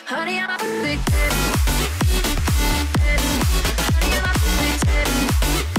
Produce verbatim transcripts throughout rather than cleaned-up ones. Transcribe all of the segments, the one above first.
Honey, I'm a big daddy. Honey, I'm a big daddy.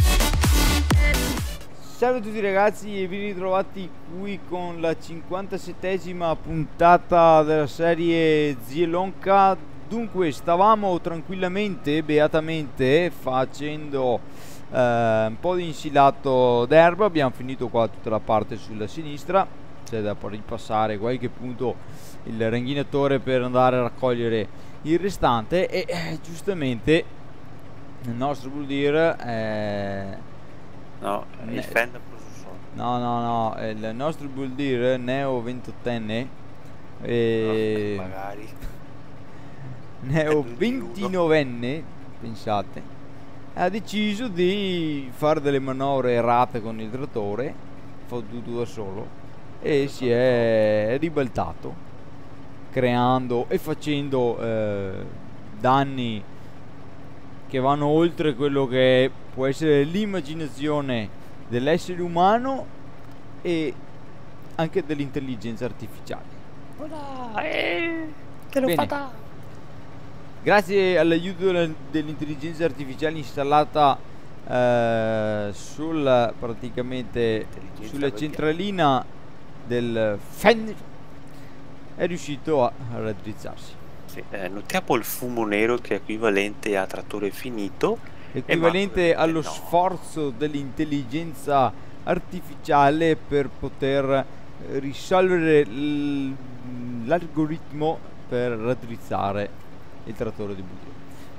Salve a tutti ragazzi e ben ritrovati qui con la cinquantasettesima puntata della serie Zielonka. Dunque stavamo tranquillamente, beatamente facendo eh, un po' di insilato d'erba. Abbiamo finito qua tutta la parte sulla sinistra, c'è da ripassare qualche punto il ranghinatore per andare a raccogliere il restante e eh, giustamente il nostro Bull Deer eh, No, il ne- fan ha preso sonno. no no no il nostro Bull Deer neo ventottenne e Magari. neo È ventinovenne, pensate, ha deciso di fare delle manovre errate con il trattore, fottuto da solo, e si è ribaltato, creando e facendo eh, danni che vanno oltre quello che può essere l'immaginazione dell'essere umano e anche dell'intelligenza artificiale. Voilà, eh, te l'ho Bene. fatta. Grazie all'aiuto della- dell'intelligenza artificiale installata eh, sul praticamente Intelligenza sulla artificiale. centralina del fan, è riuscito a raddrizzarsi. Sì, eh, notiamo il fumo nero che è equivalente a trattore finito. Equivalente E ma- allo no. sforzo dell'intelligenza artificiale per poter eh, risolvere l- l'algoritmo per raddrizzare il trattore di Bull Deer.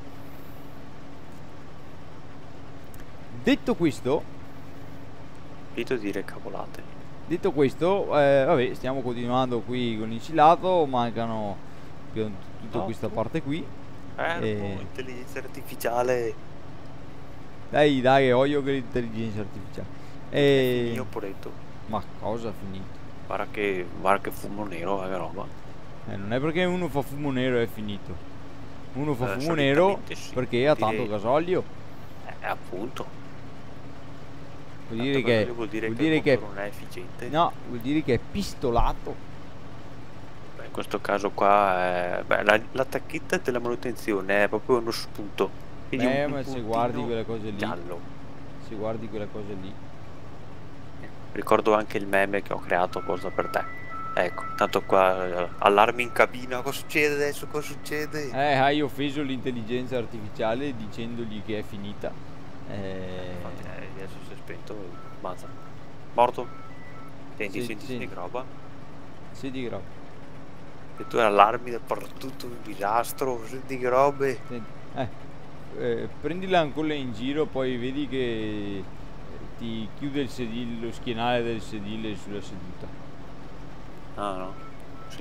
Detto questo, Finito di dire cavolate. detto questo, eh, vabbè, stiamo continuando qui con l'insilato, mancano più- tutta No, questa tu? parte qui. Eh, Eh. no, intelligenza artificiale. Dai, dai, ho io che l'intelligenza artificiale. E... E... Io poretto. Ma cosa ha finito? Guarda che, guarda che fumo nero, eh, che roba. Eh, non è perché uno fa fumo nero e è finito. Uno fa Eh, fumo nero solitamente sì, perché ha tanto direi. gasolio. Eh, appunto. Vuol Tanto dire che, gasolio vuol dire vuol che dire il che motore non è efficiente. no, vuol dire che è pistolato. Beh, in questo caso qua è... Beh, la, la tacchetta della manutenzione è proprio uno spunto. Vedi Beh, un- ma un se puntino guardi quelle cose lì, giallo. se guardi quelle cose lì, Ricordo anche il meme che ho creato apposta per te. Ecco, tanto qua eh, allarmi in cabina, cosa succede adesso? Cosa succede? eh, hai offeso l'intelligenza artificiale dicendogli che è finita. Eh, Infatti, eh, adesso si è spento, mazza. Morto? Senti, Sì, senti, sì. senti che roba. sì, di roba. E tu allarmi dappertutto, un disastro, senti che robe. Senti, eh, eh, prendila ancora in giro, poi vedi che ti chiude il sedile, lo schienale del sedile sulla seduta. No, no. Sì.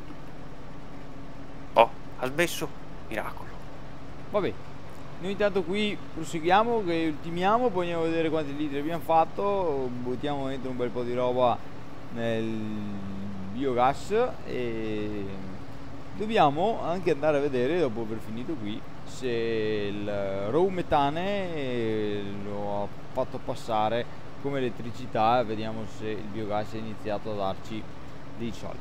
Oh, ha smesso. Miracolo. Vabbè, noi intanto qui proseguiamo, che ultimiamo, poi andiamo a vedere quanti litri abbiamo fatto, buttiamo dentro un bel po' di roba nel biogas e dobbiamo anche andare a vedere, dopo aver finito qui, se il raw metane lo ha fatto passare come elettricità, vediamo se il biogas ha iniziato a darci dei soldi.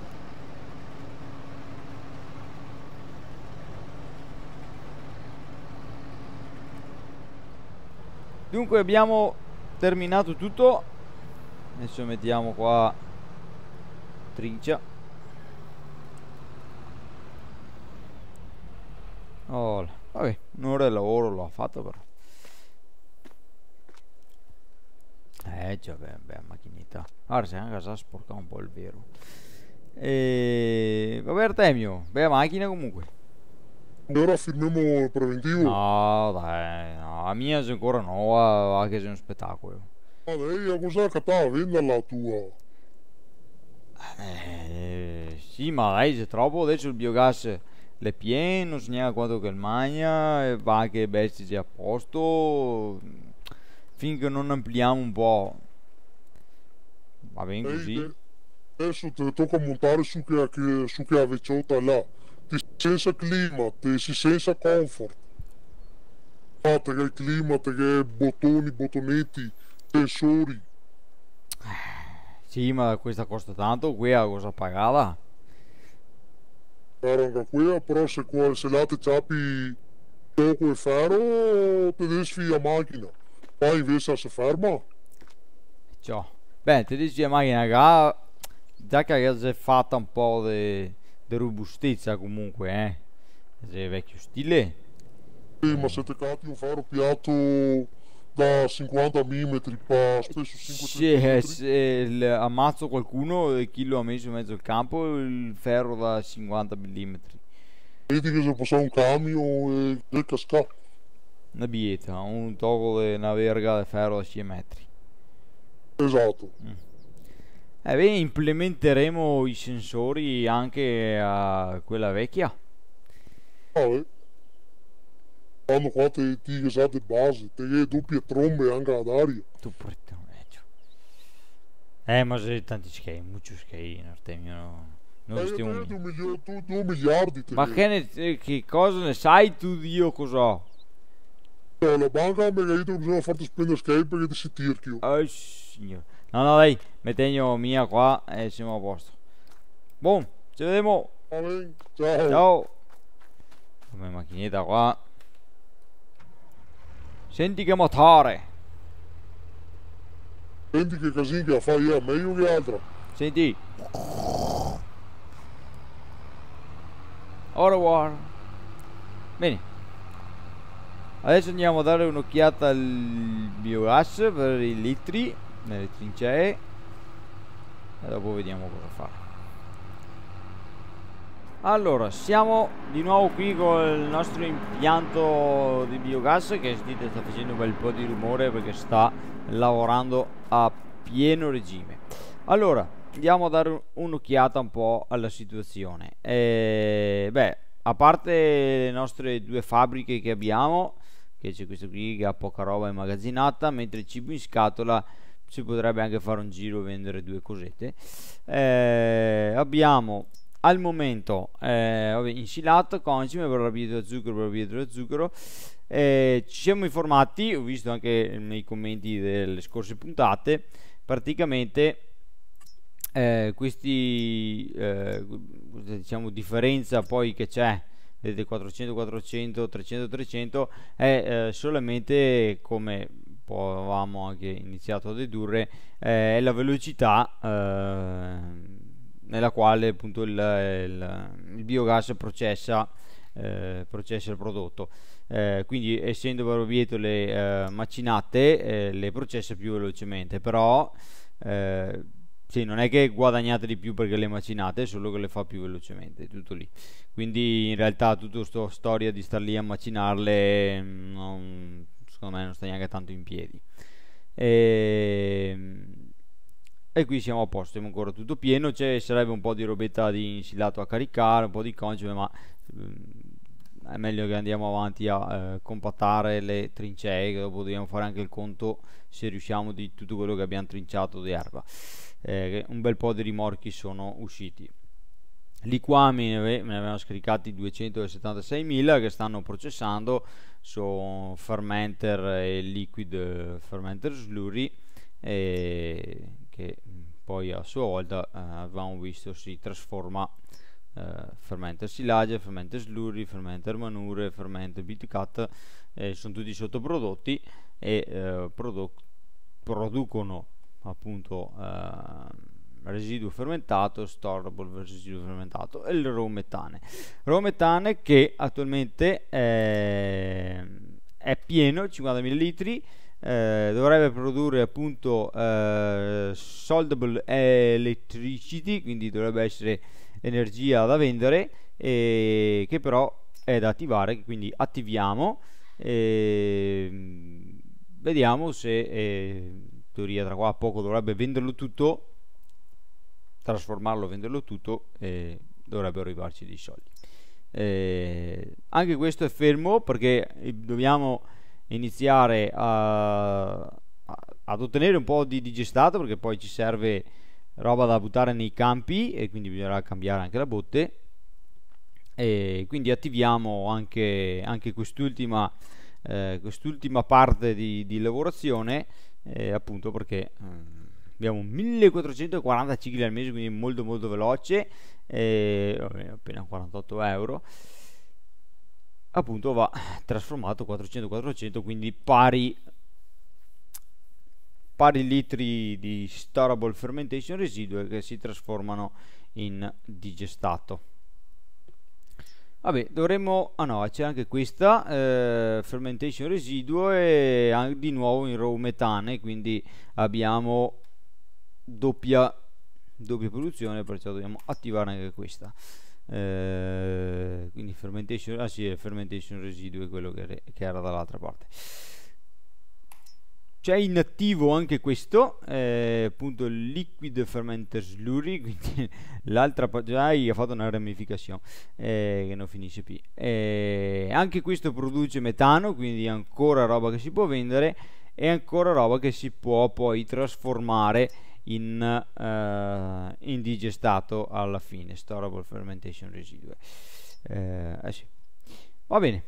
Dunque abbiamo terminato tutto, adesso mettiamo qua trincia. Oh, vabbè, un'ora di lavoro l'ho fatto però. Eh già, beh, beh, macchinetta. Guarda, se anche sa sporca un po' il vero. E vabbè, Artemio, bella macchina comunque. Ora firmiamo il preventivo. No, dai, no, la mia è ancora nuova, va che sei un spettacolo. Ma lei a cosa che stava vendendo la tua? Eh, sì, ma dai, c'è troppo, adesso il biogas è pieno, non si neanche quanto che il magna, e va che bestie sia a posto, finché non ampliamo un po'. Va bene Lei così. de- adesso ti tocca montare su che, che, su che avvicciata là. Ti senza clima, ti si senza comfort. Fate che il clima, te che bottoni, bottonetti, sensori. Sì, ma questa costa tanto, qui a cosa pagata? ferro anche qui, però se, qua- se là ti ciapi gioco e ferro, ti desfi a macchina. Poi invece si ferma. Ciao. Beh, ti dici la macchina che già che si è fatta un po' di robustezza comunque, eh. Se è vecchio stile. Sì, ma se ti catti un ferro piatto da cinquanta millimetri, pa spesso cinque Sì, eh, centimetri, se il- ammazzo qualcuno e chi lo ha messo in mezzo al campo, il ferro da cinquanta millimetri. vedi che se passa un camion e, e casca. Una bieta, un tocco di una verga di ferro da sei metri. Esatto. Eh beh, implementeremo i sensori anche a quella vecchia. Vabbè. Quando qua ti ti sa di base, te che doppie trombe anche ad aria. Tu porca vecchio. Eh, ma se tanti schei, mucho schei, Artemio. No. Non Eh, stiamo... te, due, milio- tu- due miliardi te Ma che- che, ne- eh, che cosa ne sai tu di io cosa? No, la banca mi ha detto che bisogna farti spendere skate perché ti si tirchio. Oh, signore. No, no, dai, mettegno mia qua e siamo a posto. Boh, ci vediamo. Va bene, ciao. Ciao. Come macchinetta qua. Senti che motore. Senti che casino che fa io, meglio che altro. Senti. Au revoir. Bene. Adesso andiamo a dare un'occhiata al biogas per i litri nelle trincee e dopo vediamo cosa fare. Allora, siamo di nuovo qui con il nostro impianto di biogas che sentite sta facendo un bel po' di rumore perché sta lavorando a pieno regime. Allora, andiamo a dare un'occhiata un po' alla situazione. E, beh, a parte le nostre due fabbriche che abbiamo, che c'è questo qui che ha poca roba immagazzinata, mentre il cibo in scatola si potrebbe anche fare un giro e vendere due cosette. Eh, abbiamo al momento eh, vabbè, insilato, concime per la bieta da zucchero, per la bieta da zucchero. Eh, ci siamo informati, ho visto anche nei commenti delle scorse puntate, praticamente eh, questi eh, diciamo differenza poi che c'è vedete quattrocento quattrocento trecento trecento è eh, solamente, come poi avevamo anche iniziato a dedurre, eh, è la velocità eh, nella quale appunto il, il, il biogas processa, eh, processa il prodotto. Eh, quindi essendo barbietole eh, macinate eh, le processa più velocemente, però eh, sì, non è che guadagnate di più perché le macinate, è solo che le fa più velocemente, tutto lì. Quindi in realtà tutta questa storia di star lì a macinarle non, secondo me non sta neanche tanto in piedi. E, e qui siamo a posto, siamo ancora tutto pieno, c'è sarebbe un po' di robetta di insilato a caricare, un po' di concime, ma ehm, è meglio che andiamo avanti a eh, compattare le trincee, che dopo dobbiamo fare anche il conto se riusciamo di tutto quello che abbiamo trinciato di erba. Eh, un bel po' di rimorchi sono usciti. Liquami ne, ave- ne avevano scaricati duecentosettantaseimila che stanno processando su fermenter e liquid fermenter slurry, e che poi a sua volta eh, avevamo visto si trasforma eh, fermenter silage, fermenter slurry, fermenter manure, fermenter bitcat, eh, sono tutti sottoprodotti e eh, produ- producono appunto eh, residuo fermentato, storable residuo fermentato e il raw metane. Raw metane che attualmente è, è pieno, cinquanta millilitri, eh, dovrebbe produrre appunto eh, soldable electricity, quindi dovrebbe essere energia da vendere, e che però è da attivare, quindi attiviamo e vediamo se eh, in teoria tra qua a poco dovrebbe venderlo tutto, trasformarlo, venderlo tutto e dovrebbero arrivarci dei soldi. Eh, anche questo è fermo perché dobbiamo iniziare a, a, ad ottenere un po' di digestato, perché poi ci serve roba da buttare nei campi e quindi bisognerà cambiare anche la botte, e quindi attiviamo anche, anche quest'ultima eh, quest'ultima parte di, di lavorazione, eh, appunto perché eh, abbiamo millequattrocentoquaranta cicli al mese, quindi molto molto veloce, e vabbè, appena quarantotto euro. Appunto va trasformato quattrocento quattrocento, quindi pari pari litri di storable fermentation residue che si trasformano in digestato. Vabbè, dovremmo, ah no, c'è anche questa eh, fermentation residuo e anche di nuovo in raw metane, quindi abbiamo doppia doppia produzione, perciò dobbiamo attivare anche questa. Eh, quindi fermentation, ah sì, fermentation residue è quello che, che era dall'altra parte. C'è in attivo anche questo, eh, appunto il liquid fermenter slurry, quindi l'altra già ha fatto una ramificazione eh, che non finisce più. Eh, anche questo produce metano, quindi ancora roba che si può vendere e ancora roba che si può poi trasformare in uh, indigestato alla fine, storable fermentation residue. Eh, eh sì. Va bene,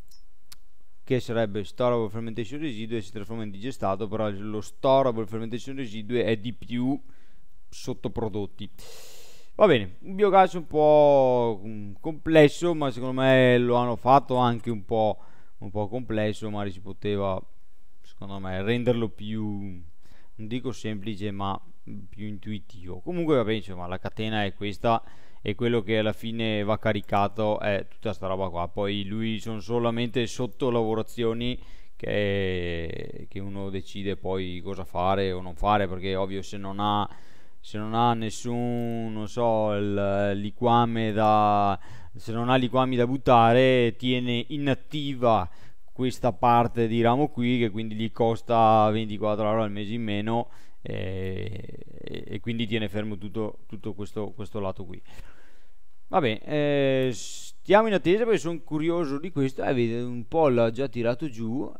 che sarebbe storable fermentation residue e si trasforma in digestato, però lo storable fermentation residue è di più sottoprodotti. Va bene, un biogas un po' complesso, ma secondo me lo hanno fatto anche un po', un po' complesso, ma si poteva, secondo me, renderlo più, non dico semplice, ma più intuitivo. Comunque vabbè, insomma, la catena è questa e quello che alla fine va caricato è tutta sta roba qua. Poi lui sono solamente sotto lavorazioni che, che uno decide poi cosa fare o non fare, perché ovvio se non ha se non ha nessun, non so, il liquame da se non ha liquami da buttare, tiene inattiva questa parte di ramo qui, che quindi gli costa ventiquattro euro al mese in meno, e, e quindi tiene fermo tutto, tutto questo, questo lato qui. Vabbè, eh, stiamo in attesa perché sono curioso di questo. Eh, vedete, un po' l'ha già tirato giù,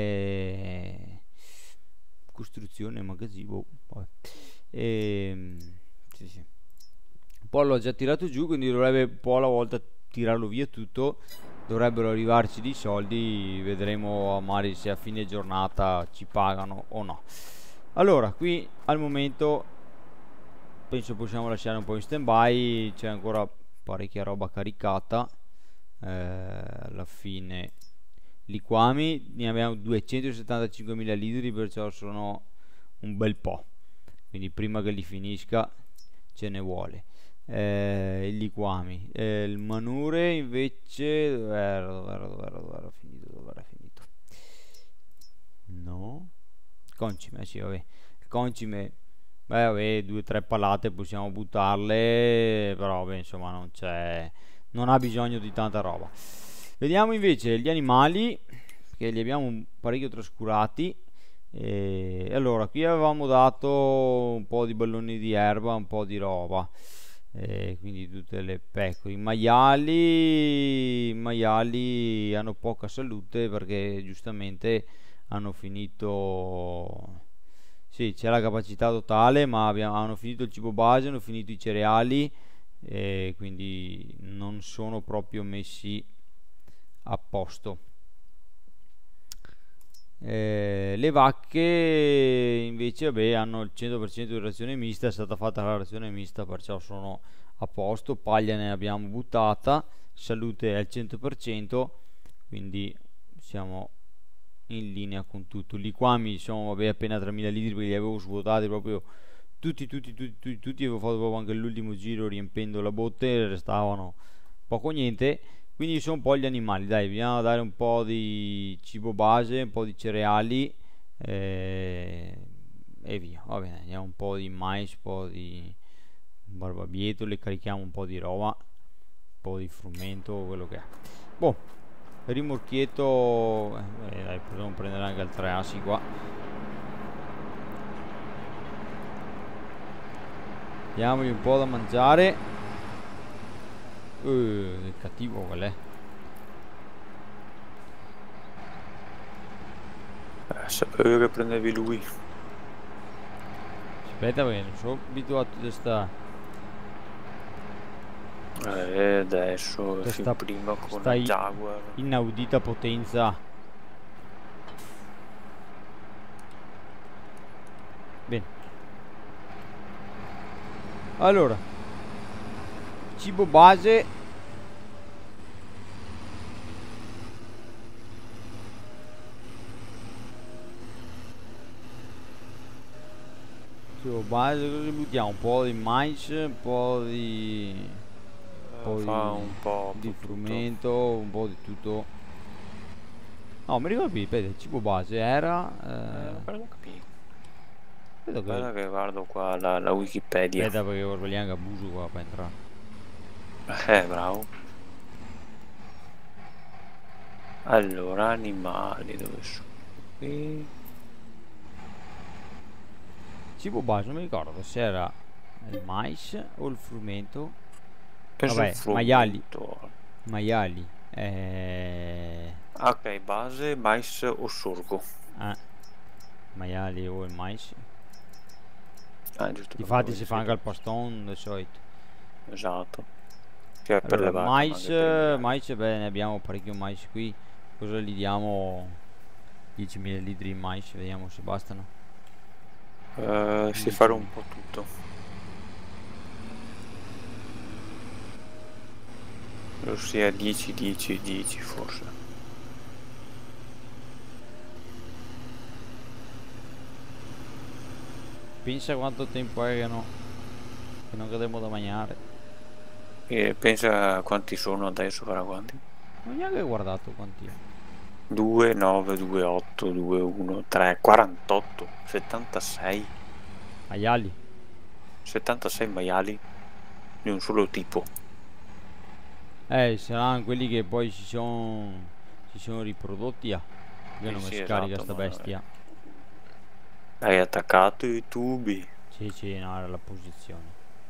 eh, costruzione magazzino, vabbè. E, sì, sì. Un po' l'ho già tirato giù, quindi dovrebbe un po' alla volta tirarlo via tutto. Dovrebbero arrivarci dei soldi, vedremo magari se a fine giornata ci pagano o no. Allora, qui al momento penso possiamo lasciare un po' in stand by, c'è ancora parecchia roba caricata. Eh, alla fine liquami ne abbiamo duecentosettantacinquemila litri, perciò sono un bel po', quindi prima che li finisca ce ne vuole. Eh, i liquami, eh, il manure invece dove era, dove era, dove era, dove era finito, dove era finito? No, concime, eh sì, vabbè, il concime, beh, vabbè, due o tre palate possiamo buttarle, però vabbè, insomma non c'è, non ha bisogno di tanta roba. Vediamo invece gli animali, che li abbiamo un parecchio trascurati. E allora, qui avevamo dato un po' di balloni di erba, un po' di roba, e quindi tutte le pecore. I maiali, i maiali hanno poca salute perché giustamente hanno finito, sì, c'è la capacità totale, ma abbiamo, hanno finito il cibo base, hanno finito i cereali, e quindi non sono proprio messi a posto. Eh, le vacche invece, vabbè, hanno il cento per cento di razione mista, è stata fatta la razione mista, perciò sono a posto. Paglia ne abbiamo buttata, salute è al cento per cento, quindi siamo in linea con tutto. Liquami sono, vabbè, appena tremila litri, perché li avevo svuotati proprio tutti tutti tutti tutti, tutti. Avevo fatto proprio anche l'ultimo giro riempendo la botte, restavano poco niente. Quindi sono un po' gli animali, dai, bisogna dare un po' di cibo base, un po' di cereali, eh, e via. Va bene, andiamo un po' di mais, un po' di barbabietole, carichiamo un po' di roba, un po' di frumento, quello che è. Boh, rimorchietto, eh, dai, possiamo prendere anche il tre assi qua. Diamogli un po' da mangiare. Uh, che cattivo qual è? Eh, sapevo che prendevi lui. Aspetta, perché non sono abituato a questa. Eh, adesso Questa- fin prima con questa la i- Jaguar. Inaudita potenza. Bene. Allora, cibo base. Cibo base, cosa buttiamo? Un po' di mais, un po' di... un po' Fa di, un po' di tutto. frumento, un po' di tutto. No, mi ricordo più, aspetta, il cibo base era... Eh, Eh, guarda qui. vedo che... Guarda che guardo qua la, la Wikipedia. Aspetta perché vogliamo abuso qua per entrare. Eh, bravo. Allora, animali, dove sono? Qui. Cibo base, non mi ricordo se era il mais o il frumento. Penso Vabbè, il frumento. maiali. Maiali. Eh... Ok, base, mais o sorgo. eh, maiali o il mais. Ah, giusto. Difatti per si fa anche al paston di solito. Esatto. Che è per Allora, le vacche, ma mais, anche per i maiali. mais, beh, ne abbiamo parecchio mais qui. Cosa gli diamo? dieci millilitri di mais, vediamo se bastano. Eh, si fare un po' tutto. Ossia dieci, dieci, dieci forse. Pensa quanto tempo è che, no, che non cademo da mangiare. E pensa quanti sono adesso, farà quanti? Non ho neanche guardato quanti è. due, nove, due, otto, due, uno, tre, quarantotto, settantasei. Maiali. settantasei maiali di un solo tipo. Eh, saranno quelli che poi si sono si sono riprodotti. Ah, che Sì, non mi sì, scarica esatto, sta ma- bestia. Hai attaccato i tubi. Sì, sì, no, era la posizione.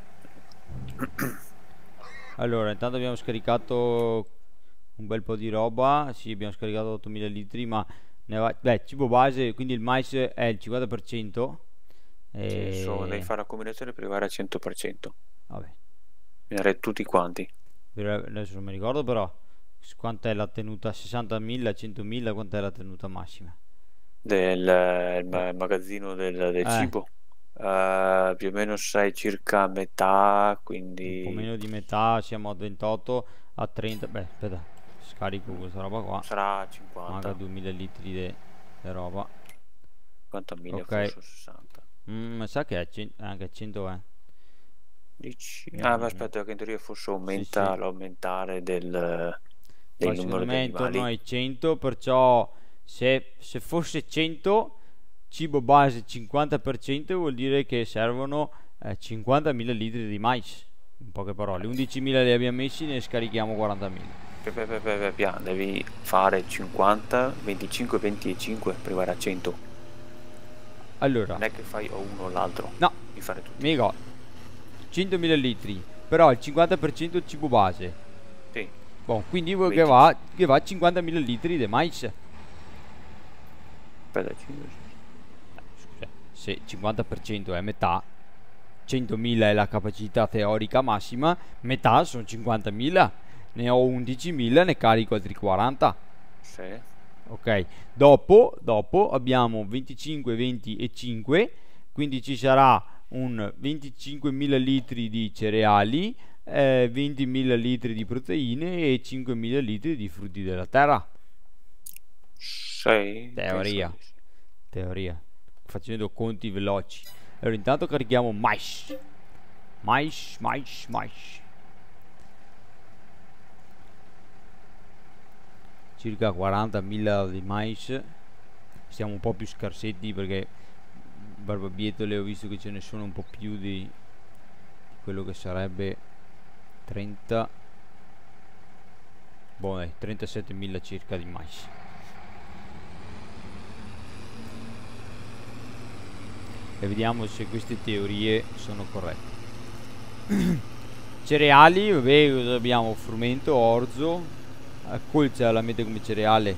Allora, intanto abbiamo scaricato un bel po' di roba. Sì, abbiamo scaricato ottomila litri, ma ne va... Beh, cibo base, quindi il mais è il cinquanta per cento. E... Adesso devi fare la combinazione per arrivare al cento per cento. Vabbè, Mirare tutti quanti. per- adesso non mi ricordo però s- quanta è la tenuta, sessantamila, centomila, quanta è la tenuta massima? Del eh, il ma- magazzino del, del Eh. cibo. Eh, più o meno sei circa a metà, Un quindi po' meno di metà, siamo a ventotto, a trenta. Beh, aspetta, scarico questa roba qua. sarà Manca cinquanta. duemila litri di roba. cinquantamila Ok. forse sessanta. Mm, mi sa che è cen- anche cento, eh. Dici? Mm. Ah, beh, aspetta, che in teoria forse aumenta sì. l'aumentare del, del Poi numero secondo di me intorno animali. ai cento, perciò se, se fosse cento, cibo base cinquanta per cento vuol dire che servono eh, cinquantamila litri di mais. In poche parole, undicimila li abbiamo messi, ne scarichiamo quarantamila. Pe- pe- pe- pe- pe- piano, devi fare cinquanta, venticinque, venti e cinque per arrivare a cento. Allora, Non è che fai o uno o l'altro, no, devi fare tutti. mi ricordo, centomila litri, però il cinquanta per cento è il cibo base. Sì. Boh, quindi vuol che venti. va, che va cinquantamila litri di mais. Aspetta, cinque, Scusa, se cinquanta per cento è metà, centomila è la capacità teorica massima, metà sono cinquantamila, ne ho undicimila, ne carico altri quaranta. sei. Ok, dopo, dopo abbiamo venticinque, venti e cinque, quindi ci sarà un venticinquemila litri di cereali, eh, ventimila litri di proteine e cinquemila litri di frutti della terra. sei. Teoria. Penso di sì. Teoria, facendo conti veloci. Allora intanto carichiamo mais. Mais, mais, mais. Circa quarantamila di mais. Siamo un po' più scarsetti perché barbabietole ho visto che ce ne sono un po' più di, di quello che sarebbe trenta. Boh, dai, trentasettemila circa di mais. E vediamo se queste teorie sono corrette. Cereali, vabbè, cosa abbiamo? Frumento, orzo. Eh, colza la mette come cereale.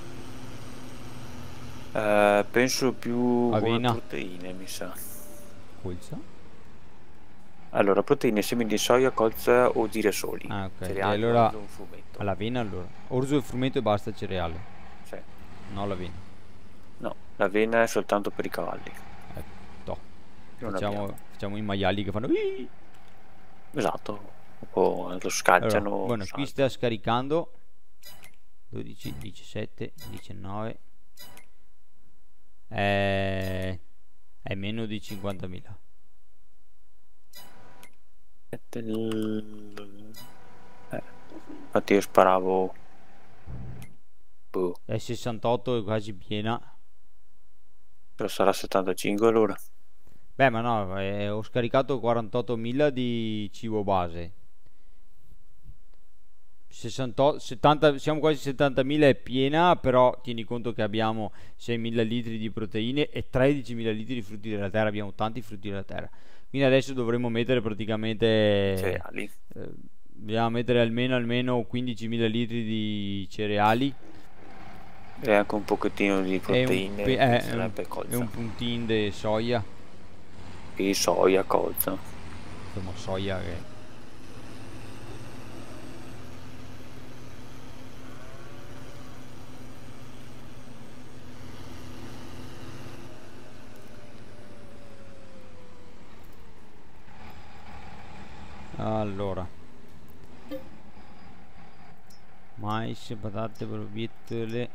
Eh, penso più come Avena. proteine, mi sa. Colza? Allora, proteine, semi di soia, colza o girasoli. Ah, ok. E Cereali, allora orzo, un frumento. all'avena allora. Orzo e frumento e basta cereale. Sì. No, l'avena. No, l'avena è soltanto per i cavalli. To. Non Facciamo, abbiamo. facciamo i maiali che fanno. "Ii". Esatto, o lo scacciano. Allora, bueno, qui saltano. sta scaricando dodici, diciassette, diciannove, è, è meno di cinquantamila. Del- eh, infatti io sparavo boh, È sessantotto, è quasi piena. però sarà settantacinque allora. Beh, ma no, eh, ho scaricato quarantottomila di cibo base. sessantotto, settanta, siamo quasi settantamila, è piena, però tieni conto che abbiamo seimila litri di proteine e tredicimila litri di frutti della terra, abbiamo tanti frutti della terra. Quindi adesso dovremmo mettere praticamente, Cereali. eh, dobbiamo mettere almeno, almeno quindicimila litri di cereali E anche un pochettino di e un, proteine, pe- che eh, e un, sarebbe e colza. un puntin di soia. E soia, colza. Insomma, soia che... Allora, mais, patate, bietole,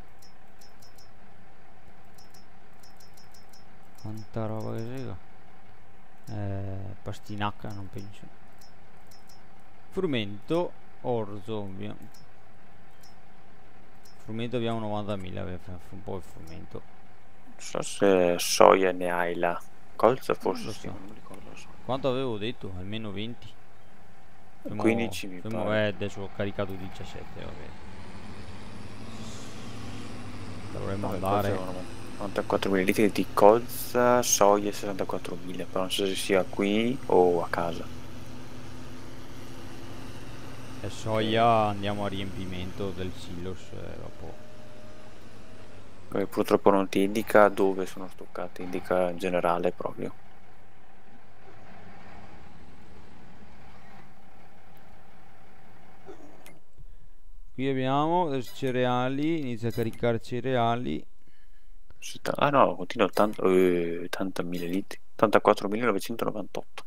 quanta roba che sega. Eh, pastinacca non penso. Frumento, orzo, abbiamo- frumento abbiamo novantamila, beh, fa fa un po' il frumento. Non so se soia ne hai là. Colza Non forse lo sì, so. non mi ricordo la soia. Quanto avevo detto? Almeno venti. Fermo- quindici mi fermo- pare. eh, adesso ho caricato diciassette, vabbè. Dovremmo No, andare. colza erano novantaquattro millilitri di colza, soia sessantaquattromila, però non so se sia qui o a casa. E soia andiamo a riempimento del silos, eh, dopo. Eh, purtroppo non ti indica dove sono stoccate, indica in generale proprio. Qui abbiamo adesso cereali, inizia a caricare cereali. Setta- Ah no, continua ottanta, eh, ottanta millilitri, ottantaquattromilanovecentonovantotto.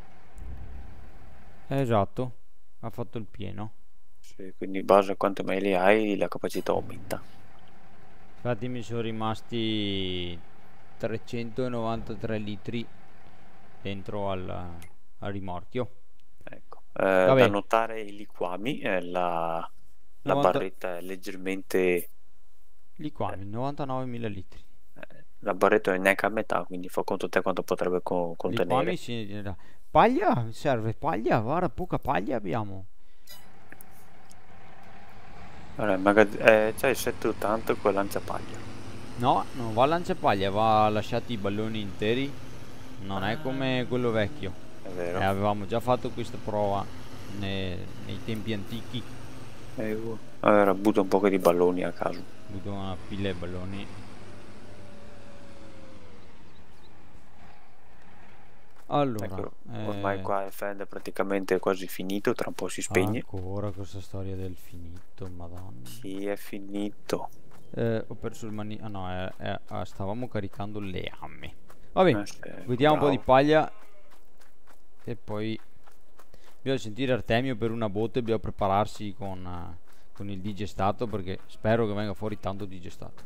Eh, esatto, ha fatto il pieno. Sì, quindi in base a quante mail hai la capacità aumenta. Infatti mi sono rimasti trecentonovantatré litri dentro al, al rimorchio. Ecco. Eh, Vabbè. da notare i liquami, eh, la, la novanta barretta è leggermente... liquami, novantanovemila litri. eh, la barretta non è neanche a metà, quindi fa conto te quanto potrebbe co- contenere. Liquami sì, paglia, serve paglia, guarda, poca paglia abbiamo. Allora, magaz- eh, c'è il settecentottanta con lanciapaglia. No, non va a lanciapaglia, va lasciati i balloni interi. Non è come quello vecchio. È vero. Eh, avevamo già fatto questa prova ne- nei tempi antichi. Eh, uh, allora butto un po' di balloni a caso. Ho avuto una pila di balloni. Allora, Ecco, ormai eh, qua il fan è praticamente quasi finito, tra un po' si spegne. ancora questa storia del finito, madonna. Sì, è finito. Eh, ho perso il mani... Ah no, eh, eh, ah, stavamo caricando le amme. Va bene, Eh, sì, vediamo un po' di bravo. paglia. E poi bisogna sentire Artemio per una botte. Bisogna prepararsi con, eh, con il digestato, perché spero che venga fuori tanto digestato.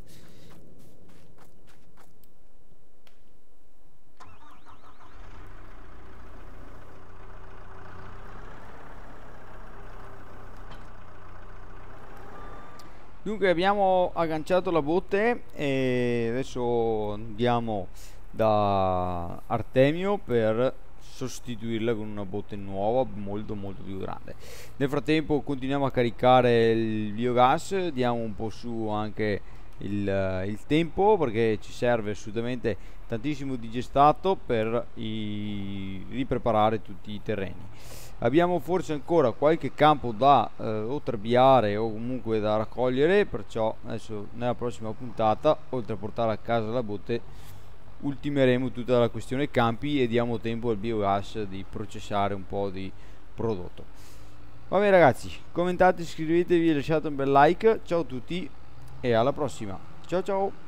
Dunque abbiamo agganciato la botte e adesso andiamo da Artemio per sostituirla con una botte nuova molto molto più grande. Nel frattempo continuiamo a caricare il biogas, diamo un po' su anche il, il tempo, perché ci serve assolutamente tantissimo digestato per i, ripreparare tutti i terreni. Abbiamo forse ancora qualche campo da eh, o trabiare o comunque da raccogliere, perciò adesso nella prossima puntata, oltre a portare a casa la botte, ultimeremo tutta la questione campi e diamo tempo al biogas di processare un po' di prodotto. Va bene ragazzi, commentate, iscrivetevi, lasciate un bel like. Ciao a tutti e alla prossima. Ciao ciao.